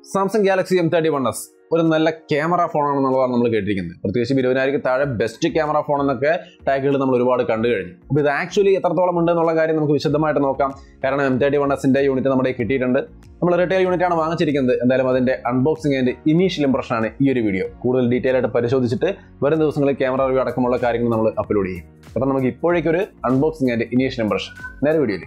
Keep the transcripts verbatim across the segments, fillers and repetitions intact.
Samsung Galaxy M thirty-one s ഒരു നല്ല camera ഫോണാണെന്നുള്ളതാണ് നമ്മൾ കേട്ടിരിക്കുന്നത്. പ്രത്യേകിച്ച് ഇരുപതിനായിരക്ക് താഴെ ബെസ്റ്റ് ക്യാമറ ഫോൺ എന്നൊക്കെ ടാഗുകൾ നമ്മൾ ഒരുപാട് കണ്ടു കഴിഞ്ഞു. അപ്പോൾ ഇത് ആക്ച്വലി എത്രത്തോളം ഉണ്ട് എന്നുള്ള കാര്യം നമുക്ക് വിശദമായിട്ട് നോക്കാം. കാരണം M thirty-one s ന്റെ യൂണിറ്റ് നമ്മുടെ കിട്ടിയിട്ടുണ്ട്. നമ്മൾ റിറ്റെയിൽ യൂണിറ്റ് ആണ് വാങ്ങിച്ചിരിക്കുന്നത്. എന്തായാലും അതിന്റെ അൺബോക്സിംഗ് ആൻഡ് ഇനീഷ്യൽ ഇംപ്രഷൻ ആണ് ഈ ഒരു വീഡിയോ. കൂടുതൽ ഡീറ്റെയിൽ ആയിട്ട് പരിശോധിച്ചിട്ട് വരും ദിവസങ്ങളിൽ ക്യാമറ റിവ്യൂ അടക്കമുള്ള കാര്യങ്ങൾ നമ്മൾ അപ്ലോഡ് ചെയ്യും. അപ്പോൾ നമുക്ക് ഇപ്പോഴേക്കൊരു അൺബോക്സിംഗ് ആൻഡ് ഇനീഷ്യൽ ഇംപ്രഷൻ നേരെ വീഡിയോയിൽ.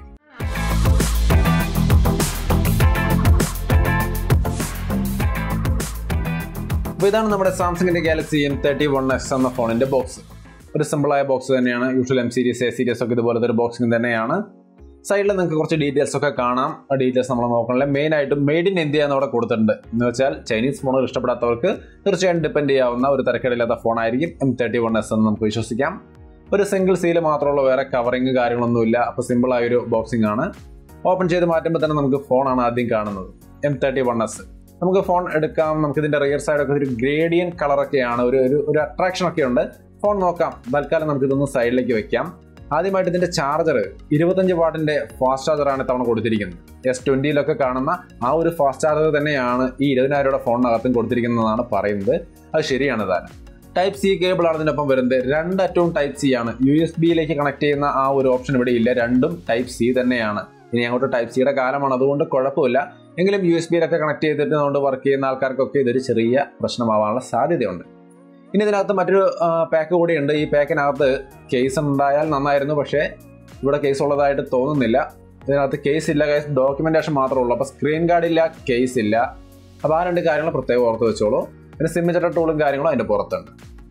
അപ്പോൾ ഇതാണ് നമ്മുടെ സാംസങ്ങിന്റെ ഗാലക്സി M thirty-one s എന്ന ഫോണിന്റെ ബോക്സ്. ഒരു സിമ്പിളായ ബോക്സ് തന്നെയാണ്. Usual M series A series ഒക്കെ ഇതുപോലത്തെ ഒരു ബോക്സിംഗ് തന്നെയാണ്. സൈഡിൽ നിങ്ങൾക്ക് കുറച്ച് ഡീറ്റെയിൽസ് ഒക്കെ കാണാം. ആ ഡീറ്റെയിൽസ് നമ്മൾ നോക്കണില്ല. മെയിൻ ആയിട്ടും മെയ്ഡ് ഇൻ ഇന്ത്യ എന്നവിടെ കൊടുത്തിട്ടുണ്ട്. എന്ന് വെച്ചാൽ ചൈനീസ് ഫോണുകൾ ഇഷ്ടപ്പെടാത്തവർക്ക് തീർച്ചയായും ഡിപ്പെൻഡ് ചെയ്യാവുന്ന ഒരു തിരക്കേടില്ലാത്ത ഫോണായിരിക്കും M thirty-one s എന്ന് നമുക്ക് വിശ്വസിക്കാം. ഒരു സിംഗിൾ സീല് മാത്രമുള്ള വേറെ കവറിങ് കാര്യങ്ങളൊന്നുമില്ല. അപ്പോൾ സിമ്പിളായൊരു ബോക്സിംഗ് ആണ്. ഓപ്പൺ ചെയ്ത് മാറ്റുമ്പോൾ തന്നെ നമുക്ക് ഫോണാണ് ആദ്യം കാണുന്നത്. M thirty-one s നമുക്ക് ഫോൺ എടുക്കാം. നമുക്ക് ഇതിന്റെ റിയർ സൈഡൊക്കെ ഒരു ഗ്രേഡിയൻ കളറൊക്കെയാണ്, ഒരു ഒരു അട്രാക്ഷൻ ഒക്കെ ഉണ്ട്. ഫോൺ നോക്കാം. തൽക്കാലം നമുക്ക് ഇതൊന്ന് സൈഡിലേക്ക് വെക്കാം. ആദ്യമായിട്ട് ഇതിന്റെ ചാർജർ ഇരുപത്തഞ്ച് വാട്ടിന്റെ ഫാസ്റ്റ് ചാർജറാണ് തവണ കൊടുത്തിരിക്കുന്നത്. എസ് ട്വന്റിയിലൊക്കെ കാണുന്ന ആ ഒരു ഫാസ്റ്റ് ചാർജർ തന്നെയാണ് ഈ ഇരുപതിനായിരം രൂപയുടെ ഫോണിനകത്തും കൊടുത്തിരിക്കുന്നതാണ് പറയുന്നത്. അത് ശരിയാണ് താനും. ടൈപ്പ് സി കേബിൾ ആണ് ഇതിനൊപ്പം വരുന്നത്. രണ്ടറ്റവും ടൈപ്പ് സി ആണ്. യു എസ് ബിയിലേക്ക് കണക്ട് ചെയ്യുന്ന ആ ഒരു ഓപ്ഷൻ ഇവിടെ ഇല്ല. രണ്ടും ടൈപ്പ് സി തന്നെയാണ്. ഇനി അങ്ങോട്ട് ടൈപ്പ് സിയുടെ കാലമാണ്, അതുകൊണ്ട് കുഴപ്പമില്ല. എങ്കിലും യു എസ് ബിയിലൊക്കെ കണക്ട് ചെയ്തിട്ട് അതുകൊണ്ട് വർക്ക് ചെയ്യുന്ന ആൾക്കാർക്കൊക്കെ ഇതൊരു ചെറിയ പ്രശ്നമാവാനുള്ള സാധ്യതയുണ്ട്. ഇനി ഇതിനകത്ത് മറ്റൊരു പാക്ക് കൂടിയുണ്ട്. ഈ പാക്കിനകത്ത് കേസ് ഉണ്ടായാൽ നന്നായിരുന്നു, പക്ഷേ ഇവിടെ കേസ് ഉള്ളതായിട്ട് തോന്നുന്നില്ല. ഇതിനകത്ത് കേസ് ഇല്ല, കേസ് ഡോക്യുമെന്റേഷൻ മാത്രമേ ഉള്ളൂ. അപ്പോൾ സ്ക്രീൻ ഗാർഡ് ഇല്ല, കേസ് ഇല്ല. അപ്പോൾ ആ രണ്ട് കാര്യങ്ങൾ പ്രത്യേകം ഓർത്ത് വെച്ചോളൂ. പിന്നെ സിഗ്നേച്ചർ ടൂളും കാര്യങ്ങളും അതിൻ്റെ പുറത്തുണ്ട്.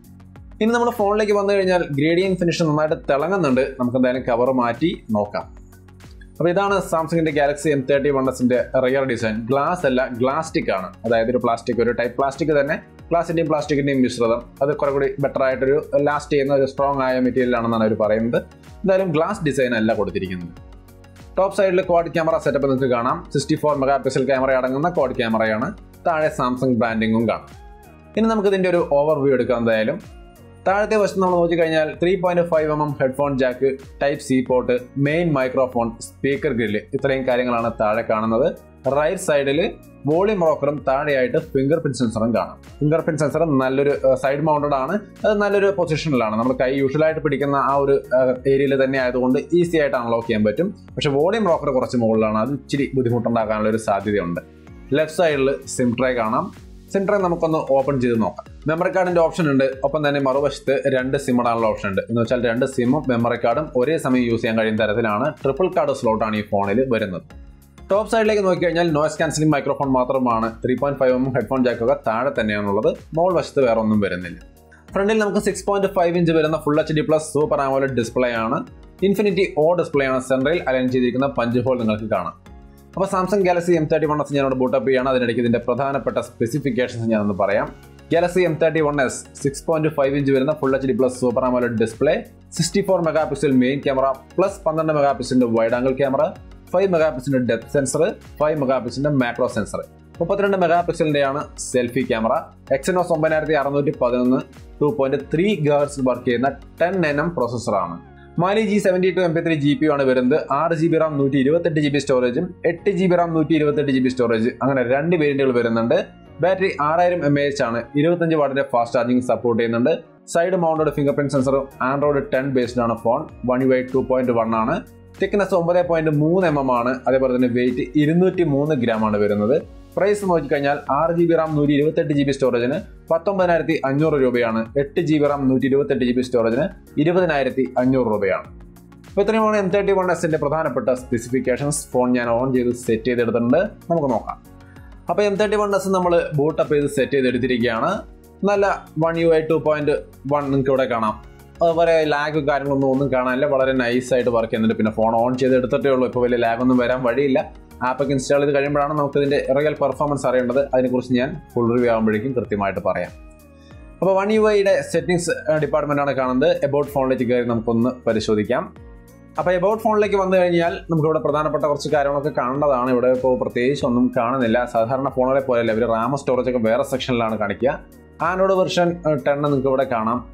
ഇനി നമ്മൾ ഫോണിലേക്ക് വന്നു കഴിഞ്ഞാൽ ഗ്രേഡിയൻ ഫിനിഷ് നന്നായിട്ട് തിളങ്ങുന്നുണ്ട്. നമുക്ക് എന്തായാലും കവർ മാറ്റി നോക്കാം. അപ്പോൾ ഇതാണ് സാംസങ്ങിന്റെ ഗാലക്സി M thirty-one s ന്റെ റിയർ ഡിസൈൻ. ഗ്ലാസ് അല്ല, ഗ്ലാസ്റ്റിക് ആണ്. അതായത് ഒരു പ്ലാസ്റ്റിക്, ഒരു ടൈപ്പ് പ്ലാസ്റ്റിക് തന്നെ, ഗ്ലാസിന്റെയും പ്ലാസ്റ്റിക്കിന്റെയും മിശ്രിതം. അത് കുറെ കൂടി ബെറ്റർ ആയിട്ടൊരു ലാസ്റ്റ് ചെയ്യുന്ന ഒരു സ്ട്രോങ് ആയ മെറ്റീരിയൽ ആണെന്നാണ് അവർ പറയുന്നത്. എന്തായാലും ഗ്ലാസ് ഡിസൈൻ അല്ല കൊടുത്തിരിക്കുന്നത്. ടോപ്പ് സൈഡിൽ ക്വാഡ് ക്യാമറ സെറ്റപ്പ് നിങ്ങൾക്ക് കാണാം. Sixty four mega pixel camera അടങ്ങുന്ന ക്വാഡ് ക്യാമറയാണ്. താഴെ സാംസങ് ബ്രാൻഡിങ്ങും കാണാം. ഇനി നമുക്ക് ഇതിന്റെ ഒരു ഓവർവ്യൂ എടുക്കാം. എന്തായാലും താഴത്തെ വശത്ത് നമ്മൾ നോക്കിക്കഴിഞ്ഞാൽ three point five M M headphone jack, type C port, main microphone, speaker grill, ഇത്രയും കാര്യങ്ങളാണ് താഴെ കാണുന്നത്. റൈറ്റ് സൈഡിൽ വോളിയം റോക്കറും താഴെയായിട്ട് ഫിംഗർ പ്രിന്റ് സെൻസറും കാണാം. ഫിംഗർ പ്രിന്റ് സെൻസർ നല്ലൊരു സൈഡ് മൗണ്ടഡ് ആണ്. അത് നല്ലൊരു പൊസിഷനിലാണ്. നമ്മൾ കൈ യൂഷ്വലായിട്ട് പിടിക്കുന്ന ആ ഒരു ഏരിയയിൽ തന്നെ ആയതുകൊണ്ട് ഈസി ആയിട്ട് അൺലോക്ക് ചെയ്യാൻ പറ്റും. പക്ഷെ വോളിയം റോക്കർ കുറച്ച് മുകളിലാണ്. അത് ഇച്ചിരി ബുദ്ധിമുട്ടുണ്ടാക്കാനുള്ള ഒരു സാധ്യതയുണ്ട്. ലെഫ്റ്റ് സൈഡിൽ സിം ട്രേ കാണാം. സിം ട്രേ നമുക്കൊന്ന് ഓപ്പൺ ചെയ്ത് നോക്കാം. മെമ്മറി കാർഡിന്റെ ഓപ്ഷൻ ഉണ്ട്. ഒപ്പം തന്നെ മറുവശത്ത് രണ്ട് സിം ഇടാനുള്ള ഓപ്ഷൻ ഉണ്ട്. എന്ന് വെച്ചാൽ രണ്ട് സിമ്മും മെമ്മറി കാർഡും ഒരേ സമയം യൂസ് ചെയ്യാൻ കഴിയുന്ന തരത്തിലാണ് ട്രിപ്പിൾ കാർഡ് സ്ലോട്ടാണ് ഈ ഫോണിൽ വരുന്നത്. ടോപ്പ് സൈഡിലേക്ക് നോക്കിക്കഴിഞ്ഞാൽ നോയ്സ് ക്യാൻസലിംഗ് മൈക്രോഫോൺ മാത്രമാണ്. Three point five M headphone ജാക്കൊക്കെ താഴെ തന്നെയാണുള്ളത്. മോൾ വശത്ത് വേറെ ഒന്നും വരുന്നില്ല. ഫ്രണ്ടിൽ നമുക്ക് സിക്സ് പോയിന്റ് ഫൈവ് ഇഞ്ച് വരുന്ന full H D plus super AMOLED display ആണ്. ഇൻഫിനിറ്റി ഓ ഡിസ്പ്ലേ ആണ്. സെൻട്രയിൽ അലൈൻ ചെയ്തിരിക്കുന്ന പഞ്ച് ഹോൾ നിങ്ങൾക്ക് കാണാം. അപ്പോൾ Samsung Galaxy M thirty-one s ഞാനോട് ബൂട്ടപ്പ് ചെയ്യാണ്. അതിനിടയ്ക്ക് ഇതിന്റെ പ്രധാനപ്പെട്ട സ്പെസിഫിക്കേഷൻസ് ഞാനൊന്ന് പറയാം. Galaxy M thirty-one s six point five inch വരുന്ന full H D plus super AMOLED display, sixty four mega pixel main camera plus പന്ത്രണ്ട് മെഗാ പിക്സലിന്റെ wide angle camera, five mega പിക്സലിന്റെ ഡെപ്ത് സെൻസർ, ഫൈവ് മെഗാ പിക്സലിന്റെ macro sensor, മുപ്പത്തിരണ്ട് mega പിക്സലിന്റെയാണ് selfie camera, Exynos ഒമ്പതിനായിരത്തി അറുന്നൂറ്റി പതിനൊന്ന് ടു പോയിന്റ് ത്രീ ഗിഗാഹെർട്സിൽ വർക്ക് ചെയ്യുന്ന ടെൻ എൻ എം പ്രോസസ്സറാണ്. Mali G seventy two M P three G P ആണ് വരുന്നത്. ആറ് ജി ബി റാം നൂറ്റി ഇരുപത്തെട്ട് ജി ബി സ്റ്റോറേജും എട്ട് ജി ബി റാം നൂറ്റി ഇരുപത്തെട്ട് ജി ബി സ്റ്റോറേജ്, അങ്ങനെ രണ്ട് വേരിയന്റുകൾ വരുന്നുണ്ട്. ബാറ്ററി ആറായിരം എം എ എച്ച് ആണ്. ഇരുപത്തഞ്ച് വാട്ടിന്റെ ഫാസ്റ്റ് ചാർജിംഗ് സപ്പോർട്ട് ചെയ്യുന്നുണ്ട്. സൈഡ് മൗണ്ടഡ് ഫിംഗർ പ്രിന്റ് സെൻസറും ആൻഡ്രോയിഡ് ടെൻ ബേസ്ഡ് ആണ് phone. One U I two point one ആണ്. തിക്നെസ് ഒമ്പത് പോയിന്റ് മൂന്ന് എം എം ആണ്. അതേപോലെ തന്നെ വെയിറ്റ് ഇരുന്നൂറ്റി മൂന്ന് ഗ്രാം ആണ് വരുന്നത്. പ്രൈസ് നോക്കിക്കഴിഞ്ഞാൽ ആറ് ജി ബി റാം നൂറ്റി ഇരുപത്തെട്ട് ജി ബി സ്റ്റോറേജിന് പത്തൊമ്പതിനായിരത്തി അഞ്ഞൂറ് രൂപയാണ്. എട്ട് ജി ബി റാം നൂറ്റി ഇരുപത്തെട്ട് ജി ബി സ്റ്റോറേജിന് ഇരുപതിനായിരത്തി അഞ്ഞൂറ് രൂപയാണ്. അപ്പോൾ ഇത്രയുമാണ് M thirty-one s ന്റെ പ്രധാനപ്പെട്ട സ്പെസിഫിക്കേഷൻസ്. ഫോൺ ഞാൻ ഓൺ ചെയ്ത് സെറ്റ് ചെയ്തെടുത്തിട്ടുണ്ട്. നമുക്ക് നോക്കാം. അപ്പോൾ M thirty-one s നമ്മൾ ബൂട്ടപ്പ് ചെയ്ത് സെറ്റ് ചെയ്തെടുത്തിരിക്കുകയാണ്. നല്ല one U I two point one നിങ്ങൾക്ക് ഇവിടെ കാണാം. അതുപോലെ ലാഗ് കാര്യങ്ങളൊന്നും ഒന്നും കാണാനില്ല. വളരെ നൈസായിട്ട് വർക്ക് ചെയ്യുന്നുണ്ട്. പിന്നെ ഫോൺ ഓൺ ചെയ്ത് എടുത്തിട്ടേ ഉള്ളൂ. ഇപ്പോൾ വലിയ ലാഗൊന്നും വരാൻ വഴിയില്ല. ആപ്പൊക്കെ ഇൻസ്റ്റാൾ ചെയ്ത് കഴിയുമ്പോഴാണ് നമുക്ക് ഇതിന്റെ റിയൽ പെർഫോമൻസ് അറിയേണ്ടത്. അതിനെക്കുറിച്ച് ഞാൻ ഫുൾ റിവ്യൂ ആകുമ്പോഴേക്കും കൃത്യമായിട്ട് പറയാം. അപ്പോൾ വൺ യു ഐയുടെ സെറ്റിംഗ്സ് ഡിപ്പാർട്ട്മെന്റ് ആണ് കാണുന്നത്. എബൌട്ട് ഫോണിലേക്ക് കയറി നമുക്കൊന്ന് പരിശോധിക്കാം. അപ്പോൾ എബൌട്ട് ഫോണിലേക്ക് വന്നു കഴിഞ്ഞാൽ നമുക്കിവിടെ പ്രധാനപ്പെട്ട കുറച്ച് കാര്യങ്ങളൊക്കെ കാണേണ്ടതാണ്. ഇവിടെ ഇപ്പോൾ പ്രത്യേകിച്ച് ഒന്നും കാണുന്നില്ല. സാധാരണ ഫോണുകളെ പോലെയല്ല, ഇവർ റാം സ്റ്റോറേജ് ഒക്കെ വേറെ സെക്ഷനിലാണ് കാണിക്കുക. ആൻഡ്രോയിഡ് വെർഷൻ ടെൻ നിങ്ങൾക്ക് ഇവിടെ കാണാം.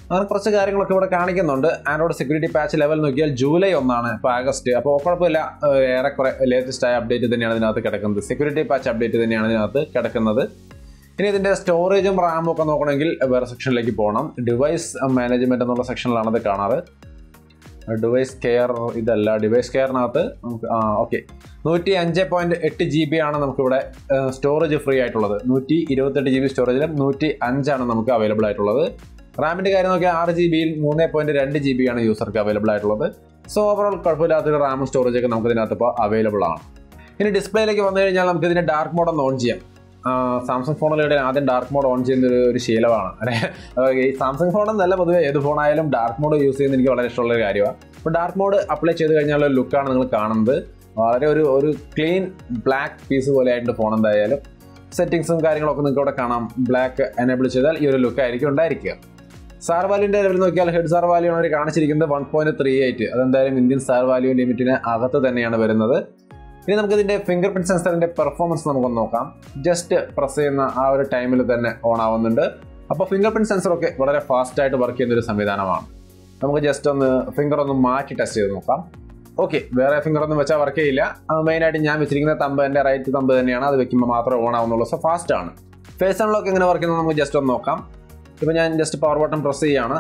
അങ്ങനെ കുറച്ച് കാര്യങ്ങളൊക്കെ ഇവിടെ കാണിക്കുന്നുണ്ട്. ആൻഡ്രോയിഡ് സെക്യൂരിറ്റി പാച്ച് ലെവൽ നോക്കിയാൽ ജൂലൈ ഒന്നാണ്, ഇപ്പോൾ ആഗസ്റ്റ്. അപ്പോൾ കുഴപ്പമില്ല, ഏറെക്കുറെ ലേറ്റസ്റ്റ് ആയ അപ്ഡേറ്റ് തന്നെയാണ് ഇതിനകത്ത് കിടക്കുന്നത്. സെക്യൂരിറ്റി പാച്ച് അപ്ഡേറ്റ് തന്നെയാണ് ഇതിനകത്ത് കിടക്കുന്നത്. ഇനി ഇതിൻ്റെ സ്റ്റോറേജും റാമും ഒക്കെ നോക്കണമെങ്കിൽ വേറെ സെക്ഷനിലേക്ക് പോകണം. ഡിവൈസ് മാനേജ്മെൻറ്റ് എന്നുള്ള സെക്ഷനിലാണ് ഇത് കാണാറ്. ഡിവൈസ് കെയർ ഇതല്ല, ഡിവൈസ് കെയറിനകത്ത് നമുക്ക് ആ ഓക്കെ നൂറ്റി അഞ്ച് പോയിൻറ്റ് എട്ട് ജി ബി ആണ് നമുക്കിവിടെ സ്റ്റോറേജ് ഫ്രീ ആയിട്ടുള്ളത്. നൂറ്റി ഇരുപത്തെട്ട് ജി ബി സ്റ്റോറേജിലും നൂറ്റി അഞ്ചാണ് നമുക്ക് അവൈലബിൾ ആയിട്ടുള്ളത്. റാമിൻ്റെ കാര്യം നോക്കിയാൽ ആറ് ജി ബിയിൽ മൂന്ന് പോയിൻറ്റ് രണ്ട് ജി ബി ആണ് യൂസർക്ക് അവൈലബിൾ ആയിട്ടുള്ളത്. സോ ഓവറോൾ കുഴപ്പമില്ലാത്തൊരു റാമും സ്റ്റോറേജൊക്കെ നമുക്ക് ഇതിനകത്ത് ഇപ്പോൾ അവൈലബിൾ ആണ്. ഇനി ഡിസ്പ്ലേയിലേക്ക് വന്നു കഴിഞ്ഞാൽ നമുക്ക് ഇതിൻ്റെ ഡാർക്ക് മോഡ് ഒന്ന് ഓൺ ചെയ്യാം. സാംസങ് ഫോണിലൂടെ ആദ്യം ഡാർക്ക് മോഡ് ഓൺ ചെയ്യുന്ന ഒരു ശീലമാണ്. ഈ സാംസങ് ഫോണെന്നല്ല, പൊതുവെ ഏത് ഫോണായാലും ഡാർക്ക് മോഡ് യൂസ് ചെയ്യുന്നത് എനിക്ക് വളരെ ഇഷ്ടമുള്ള കാര്യമാണ്. അപ്പോൾ ഡാർക്ക് മോഡ് അപ്ലൈ ചെയ്ത് കഴിഞ്ഞാൽ ഒരു ലുക്കാണ് നിങ്ങൾ കാണുന്നത്. വളരെ ഒരു ഒരു ക്ലീൻ ബ്ലാക്ക് പീസ് പോലെ ആയിട്ട് ഫോൺ എന്തായാലും. സെറ്റിംഗ്സും കാര്യങ്ങളൊക്കെ നിങ്ങൾക്ക് ഇവിടെ കാണാം. ബ്ലാക്ക് എനേബിൾ ചെയ്താൽ ഈ ഒരു ലുക്കായിരിക്കും ഉണ്ടായിരിക്കുക. സാർ വാല്യൂൻ്റെ ലെവൽ നോക്കിയാൽ ഹെഡ് സാർ വാല്യൂ ആണ് അവർ കാണിച്ചിരിക്കുന്നത് വൺ പോയിന്റ് ത്രീ എയ്റ്റ്. അതെന്തായാലും ഇന്ത്യൻ സാർ വാല്യൂ ലിമിറ്റിന് അകത്ത് തന്നെയാണ് വരുന്നത്. ഇനി നമുക്കിതിൻ്റെ ഫിംഗർ പ്രിന്റ് സെൻസറിൻ്റെ പെർഫോമൻസ് നമുക്കൊന്ന് നോക്കാം. ജസ്റ്റ് പ്രസ് ചെയ്യുന്ന ആ ഒരു ടൈമിൽ തന്നെ ഓൺ ആവുന്നുണ്ട്. അപ്പോൾ ഫിംഗർ പ്രിന്റ് സെൻസറൊക്കെ വളരെ ഫാസ്റ്റായിട്ട് വർക്ക് ചെയ്യുന്ന ഒരു സംവിധാനമാണ്. നമുക്ക് ജസ്റ്റ് ഒന്ന് ഫിംഗർ ഒന്ന് മാറ്റി ടെസ്റ്റ് ചെയ്ത് നോക്കാം. ഓക്കെ, വേറെ ഫിംഗർ ഒന്നും വെച്ചാൽ വർക്ക് ചെയ്യില്ല. മെയിനായിട്ട് ഞാൻ വെച്ചിരിക്കുന്ന തമ്പ് എൻ്റെ റൈറ്റ് തമ്പ് തന്നെയാണ്. അത് വെക്കുമ്പോൾ മാത്രമേ ഓൺ ആവുന്നുള്ളൂ. സോ ഫാസ്റ്റാണ്. ഫേസ് അൺലോക്ക് എങ്ങനെ വർക്ക് ചെയ്യുന്നത് നമുക്ക് ജസ്റ്റ് ഒന്ന് നോക്കാം. ഇപ്പോൾ ഞാൻ ജസ്റ്റ് പവർ ബട്ടൺ പ്രസ് ചെയ്യുകയാണ്.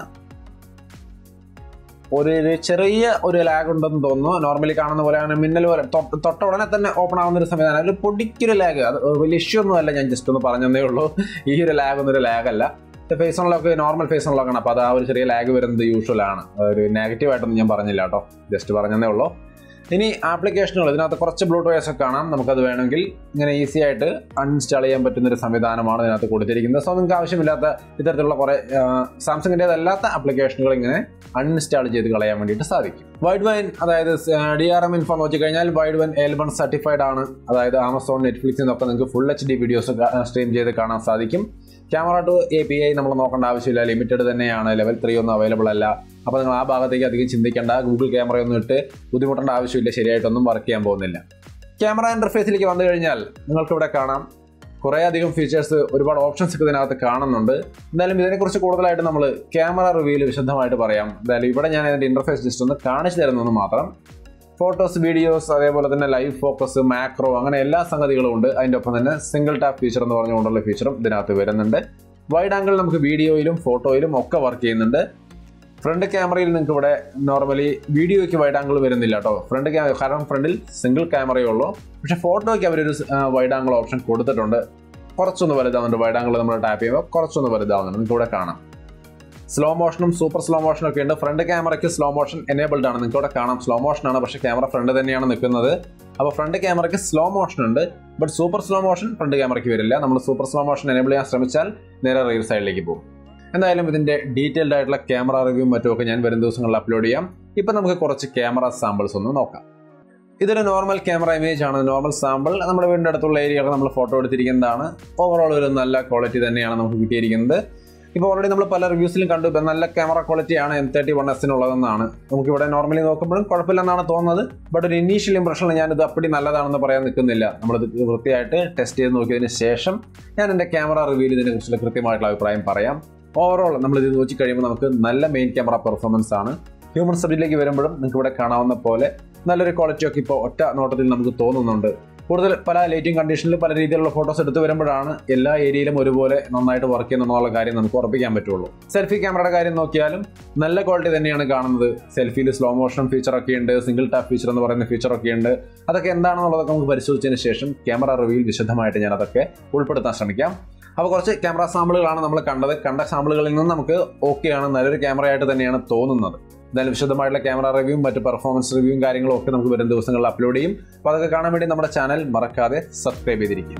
ഒരു ചെറിയ ഒരു ലാഗ് ഉണ്ടെന്ന് തോന്നുന്നു. നോർമലി കാണുന്ന പോലെയാണ്, മിന്നൽ പോലെ തൊട്ട ഉടനെ തന്നെ ഓപ്പൺ ആവുന്ന ഒരു സംവിധാനം. ഒരു പൊടിക്കൊരു ലാഗ്, അത് വലിയ ഇഷ്യൂ ഒന്നും അല്ല. ഞാൻ ജസ്റ്റ് ഒന്ന് പറഞ്ഞതേ ഉള്ളൂ. ഈ ഒരു ലാഗ് ഒന്നും ഒരു ലാഗ് അല്ല. ഫേസ് അൺലോക്ക് നോർമൽ ഫേസ് അൺലോക്കാണ്. അപ്പോൾ അത് ആ ഒരു ചെറിയ ലാഗ് വരുന്നത് യൂഷ്വലാണ്. ഒരു നെഗറ്റീവായിട്ടൊന്നും ഞാൻ പറഞ്ഞില്ല കേട്ടോ, ജസ്റ്റ് പറഞ്ഞതേ ഉള്ളൂ. ഇനി ആപ്ലിക്കേഷനുകൾ ഇതിനകത്ത് കുറച്ച് ബ്ലൂടൂത്ത് ഒക്കെ കാണാം. നമുക്കത് വേണമെങ്കിൽ ഇങ്ങനെ ഈസി ആയിട്ട് അൺഇൻസ്റ്റാൾ ചെയ്യാൻ പറ്റുന്ന ഒരു സംവിധാനമാണ് ഇതിനകത്ത് കൊടുത്തിരിക്കുന്നത്. സോ നിങ്ങൾക്ക് ആവശ്യമില്ലാത്ത ഇത്തരത്തിലുള്ള കുറേ സാംസങ്ങിൻ്റെതല്ലാത്ത ആപ്ലിക്കേഷനുകൾ ഇങ്ങനെ അൺഇൻസ്റ്റാൾ ചെയ്ത് കളയാൻ വേണ്ടിയിട്ട് സാധിക്കും. വൈഡ് വൈൻ, അതായത് ഡി ആർ എം ഇൻഫോ നോക്കി കഴിഞ്ഞാൽ Widevine L one certified ആണ്. അതായത് ആമസോൺ, നെറ്റ്ഫ്ലിക്സിൽ നിന്നൊക്കെ നിങ്ങൾക്ക് full H D videos stream ചെയ്ത് കാണാൻ സാധിക്കും. Camera two A P I നമ്മൾ നോക്കേണ്ട ആവശ്യമില്ല, ലിമിറ്റഡ് തന്നെയാണ്. ലെവൽ ത്രീ ഒന്നും അവൈലബിൾ അല്ല. അപ്പോൾ നിങ്ങൾ ആ ഭാഗത്തേക്ക് അധികം ചിന്തിക്കേണ്ട. ഗൂഗിൾ ക്യാമറയൊന്നും ഇട്ട് ബുദ്ധിമുട്ടേണ്ട ആവശ്യമില്ല, ശരിയായിട്ടൊന്നും വർക്ക് ചെയ്യാൻ പോകുന്നില്ല. ക്യാമറ ഇൻ്റർഫേസിലേക്ക് വന്നു കഴിഞ്ഞാൽ നിങ്ങൾക്കിവിടെ കാണാം കുറേ അധികം ഫീച്ചേഴ്സ്, ഒരുപാട് ഓപ്ഷൻസ് ഒക്കെ ഇതിനകത്ത് കാണുന്നുണ്ട്. എന്തായാലും ഇതിനെക്കുറിച്ച് കൂടുതലായിട്ട് നമ്മൾ ക്യാമറ റിവ്യൂവിൽ വിശദമായിട്ട് പറയാം. എന്തായാലും ഇവിടെ ഞാൻ അതിൻ്റെ ഇൻ്റർഫേസ് ജസ്റ്റ് ഒന്ന് കാണിച്ചു തരുന്നത് മാത്രം. ഫോട്ടോസ്, വീഡിയോസ്, അതേപോലെ തന്നെ ലൈവ് ഫോക്കസ്, മാക്രോ, അങ്ങനെ എല്ലാ സംഗതികളും ഉണ്ട്. അതിൻ്റെ ഒപ്പം തന്നെ സിംഗിൾ ടാപ്പ് ഫീച്ചർ എന്ന് പറഞ്ഞുകൊണ്ടുള്ള ഫീച്ചറും ഇതിനകത്ത് വരുന്നുണ്ട്. വൈഡ് ആംഗിൾ നമുക്ക് വീഡിയോയിലും ഫോട്ടോയിലും ഒക്കെ വർക്ക് ചെയ്യുന്നുണ്ട്. ഫ്രണ്ട് ക്യാമറയിൽ നിങ്ങൾക്ക് ഇവിടെ നോർമലി വീഡിയോയ്ക്ക് വൈഡ് ആംഗിൾ വരുന്നില്ല കേട്ടോ. ഫ്രണ്ട് ക്യാമറ കാരണം ഫ്രണ്ടിൽ സിംഗിൾ ക്യാമറയേ ഉള്ളൂ. പക്ഷേ ഫോട്ടോയ്ക്ക് അവരൊരു വൈഡ് ആംഗിൾ ഓപ്ഷൻ കൊടുത്തിട്ടുണ്ട്. കുറച്ചൊന്ന് വലുതാവുന്നുണ്ട്. വൈഡ് ആംഗിൾ നമ്മൾ ടാപ്പ് ചെയ്യുമ്പോൾ കുറച്ചൊന്ന് വലുതാവുന്നുണ്ട്. നിങ്ങൾക്ക് ഇവിടെ കാണാം. സ്ലോ മോഷനും സൂപ്പർ സ്ലോ മോഷനും ഒക്കെ ഉണ്ട്. ഫ്രണ്ട് ക്യാമറയ്ക്ക് സ്ലോ മോഷൻ എനേബിൾഡ് ആണ്. നിങ്ങൾക്ക് ഇവിടെ കാണാം സ്ലോ മോഷൻ ആണ്, പക്ഷേ ക്യാമറ ഫ്രണ്ട് തന്നെയാണ് നിൽക്കുന്നത്. അപ്പോൾ ഫ്രണ്ട് ക്യാമറയ്ക്ക് സ്ലോ മോഷൻ ഉണ്ട്, but super slow motion front ക്യാമറയ്ക്ക് വരില്ല. നമ്മൾ സൂപ്പർ സ്ലോ മോഷൻ എനേബിൾ ചെയ്യാൻ ശ്രമിച്ചാൽ നേരെ റീൽ സൈഡിലേക്ക് പോകും. എന്തായാലും ഇതിൻ്റെ ഡീറ്റെയിൽഡ് ആയിട്ടുള്ള ക്യാമറ റിവ്യൂ മറ്റുമൊക്കെ ഞാൻ വരും ദിവസങ്ങളിൽ അപ്ലോഡ് ചെയ്യാം. ഇപ്പം നമുക്ക് കുറച്ച് ക്യാമറ സാമ്പിൾസ് ഒന്ന് നോക്കാം. ഇതൊരു നോർമൽ ക്യാമറ ഇമേജ് ആണ്, നോർമൽ സാമ്പിൾ. നമ്മുടെ വീടിൻ്റെ അടുത്തുള്ള ഏരിയകൾ നമ്മൾ ഫോട്ടോ എടുത്തിരിക്കുന്നതാണ്. ഓവറോൾ ഒരു നല്ല ക്വാളിറ്റി തന്നെയാണ് നമുക്ക് കിട്ടിയിരിക്കുന്നത്. ഇപ്പോൾ ഓൾറെഡി നമ്മൾ പല റിവ്യൂസിലും കണ്ടു ഇപ്പം നല്ല ക്യാമറ ക്വാളിറ്റിയാണ് എം തേർട്ടി വൺ എസിനുള്ളതെന്നാണ്. നമുക്കിവിടെ നോർമലി നോക്കുമ്പോഴും കുഴപ്പമില്ലെന്നാണ് തോന്നുന്നത്. ബട്ട് ഒരു ഇനീഷ്യൽ ഇംപ്രഷനിൽ ഞാനിത് അപ്പടി നല്ലതാണെന്ന് പറയാൻ നിൽക്കുന്നില്ല. നമ്മളിത് വൃത്തിയായിട്ട് ടെസ്റ്റ് ചെയ്ത് നോക്കിയതിന് ശേഷം ഞാൻ എൻ്റെ ക്യാമറ റിവ്യൂവിൽ ഇതിനെക്കുറിച്ചുള്ള കൃത്യമായിട്ടുള്ള അഭിപ്രായം പറയാം. ഓവറോൾ നമ്മളിത് നോക്കി കഴിയുമ്പോൾ നമുക്ക് നല്ല മെയിൻ ക്യാമറ പെർഫോമൻസ് ആണ്. ഹ്യൂമൻ സബ്ജക്റ്റിലേക്ക് വരുമ്പോഴും നിങ്ങൾക്ക് ഇവിടെ കാണാവുന്ന പോലെ നല്ലൊരു ക്വാളിറ്റിയൊക്കെ ഇപ്പോൾ ഒറ്റ നോട്ടത്തിൽ നമുക്ക് തോന്നുന്നുണ്ട്. കൂടുതൽ പല ലൈറ്റിംഗ് കണ്ടീഷനിൽ പല രീതിയിലുള്ള ഫോട്ടോസ് എടുത്ത് വരുമ്പോഴാണ് എല്ലാ ഏരിയയിലും ഒരുപോലെ നന്നായിട്ട് വർക്ക് ചെയ്യുന്നുള്ള കാര്യം നമുക്ക് ഉറപ്പിക്കാൻ പറ്റുള്ളൂ. സെൽഫി ക്യാമറയുടെ കാര്യം നോക്കിയാലും നല്ല ക്വാളിറ്റി തന്നെയാണ് കാണുന്നത്. സെൽഫിയിൽ സ്ലോ മോഷൻ ഫീച്ചറൊക്കെ ഉണ്ട്, സിംഗിൾ ടാപ്പ് ഫീച്ചർ എന്ന് പറയുന്ന ഫീച്ചറൊക്കെ ഉണ്ട്. അതൊക്കെ എന്താണെന്നുള്ളതൊക്കെ നമുക്ക് പരിശോധിച്ചതിന് ശേഷം ക്യാമറ റിവ്യൂവിൽ വിശദമായിട്ട് ഞാൻ അതൊക്കെ ഉൾപ്പെടുത്താൻ ശ്രമിക്കാം. അപ്പോൾ കുറച്ച് ക്യാമറ സാമ്പിളുകളാണ് നമ്മൾ കണ്ടത്. കണ്ട സാമ്പിളുകളിൽ നിന്ന് നമുക്ക് ഓക്കെയാണ്, നല്ലൊരു ക്യാമറയായിട്ട് തന്നെയാണ് തോന്നുന്നത്. എന്തായാലും വിശദമായിട്ടുള്ള ക്യാമറ റിവ്യൂവും മറ്റ് പെർഫോമൻസ് റിവ്യൂവും കാര്യങ്ങളും ഒക്കെ നമുക്ക് വരും ദിവസങ്ങളിൽ അപ്ലോഡ് ചെയ്യും. അപ്പോൾ അതൊക്കെ കാണാൻ വേണ്ടി നമ്മുടെ ചാനൽ മറക്കാതെ സബ്സ്ക്രൈബ് ചെയ്തിരിക്കും.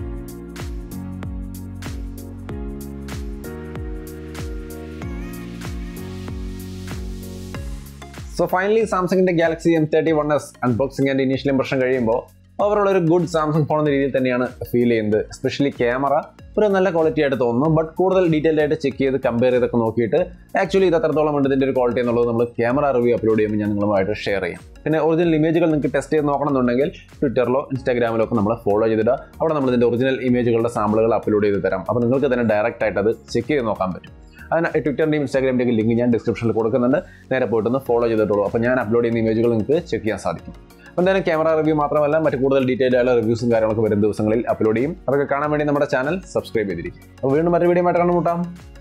സോ ഫൈനലി സാംസങ്ങിൻ്റെ Galaxy M thirty one S unboxing and initial impression കഴിയുമ്പോൾ ഓവറോൾ ഒരു ഗുഡ് സാംസങ് ഫോൺ എന്ന രീതിയിൽ തന്നെയാണ് ഫീൽ ചെയ്യുന്നത്. എസ്പെഷ്യലി ക്യാമറ ഒരു നല്ല ക്വാളിറ്റി ആയിട്ട് തോന്നുന്നു. ബട്ട് കൂടുതൽ ഡീറ്റെയിൽ ആയിട്ട് ചെക്ക് ചെയ്ത് കമ്പയർ ചെയ്തൊക്കെ നോക്കിയിട്ട് ആക്ച്വലി ഇത് എത്രത്തോളം ഉണ്ട് ഇതിൻ്റെ ഒരു ക്വാളിറ്റി എന്നുള്ളത് നമ്മൾ ക്യാമറ റിവ്യൂ അപ്ലോഡ് ചെയ്യുമ്പോൾ ഞാൻ നിങ്ങളുമായിട്ട് ഷെയർ ചെയ്യാം. പിന്നെ ഒറിജിനൽ ഇമേജുകൾ നിങ്ങൾക്ക് ടെസ്റ്റ് ചെയ്ത് നോക്കണമെന്നുണ്ടെങ്കിൽ ട്വിറ്ററിലോ ഇൻസ്റ്റാഗ്രാമിലോ ഒക്കെ നമ്മൾ ഫോളോ ചെയ്തിടുക. അവിടെ നമ്മൾ ഇതിൻ്റെ ഒറിജിനൽ ഇമേജുകളുടെ സാമ്പിളുകൾ അപ്ലോഡ് ചെയ്ത് തരാം. അപ്പോൾ നിങ്ങൾക്ക് തന്നെ ഡയറക്റ്റ് ആയിട്ട് അത് ചെക്ക് ചെയ്ത് നോക്കാൻ പറ്റും. അതിന് ട്വിറ്ററിൻ്റെയും ഇൻസ്റ്റാഗ്രാമിൻ്റെയും ലിങ്ക് ഞാൻ ഡിസ്ക്രിപ്ഷനിൽ കൊടുക്കുന്നുണ്ട്. നേരെ പോയിട്ടൊന്ന് ഫോളോ ചെയ്തിട്ടുള്ളൂ. അപ്പോൾ ഞാൻ അപ്ലോഡ് ചെയ്യുന്ന ഇമേജുകൾ നിങ്ങൾക്ക് ചെക്ക് ചെയ്യാൻ സാധിക്കും. അപ്പോൾ എന്തായാലും ക്യാമറ റിവ്യൂ മാത്രമല്ല മറ്റ് കൂടുതൽ ഡീറ്റെയിൽ ആയുള്ള റിവ്യൂസും കാര്യങ്ങളൊക്കെ വരും ദിവസങ്ങളിൽ അപ്ലോഡ് ചെയ്യും. അതൊക്കെ കാണാൻ വേണ്ടി നമ്മുടെ ചാനൽ സബ്സ്ക്രൈബ് ചെയ്തിരിക്കും. അപ്പോൾ വീണ്ടും മറ്റൊരു വീഡിയോ ആയിട്ട് കണ്ടുമുട്ടാം.